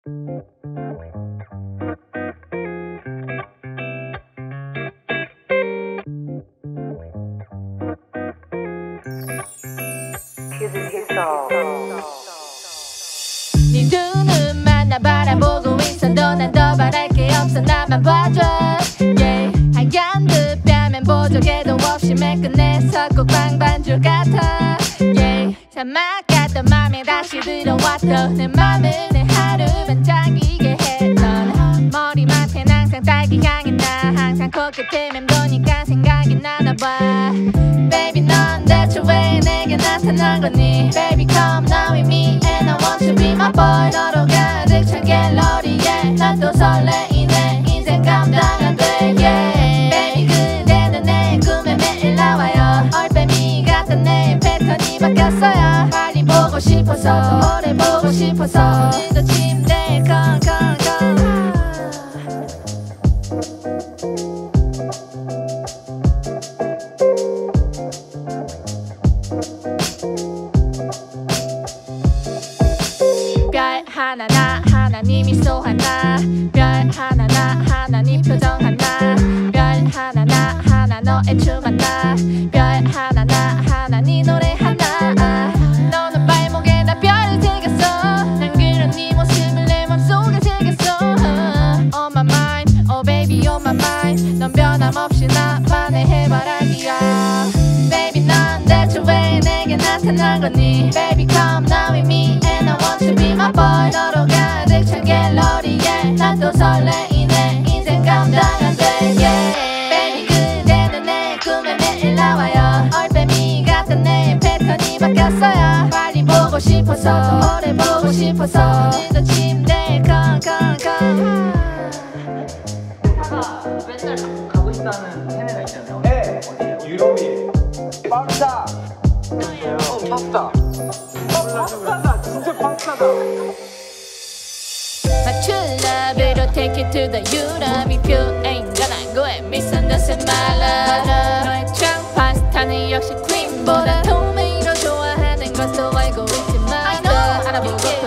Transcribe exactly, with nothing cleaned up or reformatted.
네 눈은 나 바라보고 있어도 난 더 바랄 게 없어. 나만 봐줘 yeah. 하얀 듯 뺨엔 보조개도 없이 매끈해서 꼭 방반줄 같아 yeah. 사막 같던 맘에 다시 들어왔어. 내 맘을 내 하루 반짝이게 했던 머리맡엔 항상 딸기 향이 나. 항상 코끝에 맴도니까 생각이 나나봐. Baby 넌 대체 왜 내게 나타난 거니. Baby come now with me and I want you be my boy. 너로 가득 찬 갤러리에 난 또 설레이네. 인생 감당 안 돼 yeah. Baby 그대는 내 꿈에 매일 나와요. 올빼미 같던 내 패턴이 바뀌었어요. 빨리 보고 싶어서 오래 보고 싶어서 오늘도 침대에 컹컹컹 별 하나 나 하나 네 미소 하나. 별 하나 나 하나 네 표정 하나. 별 하나 나 하나 너의 춤 하나. 별 하나 나 하나 네 노래 하나. 너는 발목에다 별을 새겼어. 난 그런 네 모습을 내 맘속에 새겼어. On my mind, oh baby on my mind. 넌 변함없이 나만의 해바라기야. Baby 넌 대체 왜 내게 나타난 거니. Baby come now with me and I want you be my boy. 너로 가득 찬 갤러리에 난 또 설레이네. 인생 감당 안 돼 yeah. Baby 그대는 내 꿈에 매일 나와요. 올빼미 같던 내 패턴이 바뀌었어요. 빨리 보고 싶어서 오래 보고 싶어서 오늘도 침대에 컹컹컹. 맨날 가고 싶다는 해외가 있잖아요. 네. 어디요? 유럽이 파스타. 어, 파스타. 어, 파스타다. 진짜 파스타다. My true love'll take you to the Europe. If you ain't gonna go and misunderstand my love. 너의 짱 파스타는 역시 퀸보다 토마토 좋아하는 것도 알고 있지만 알아보고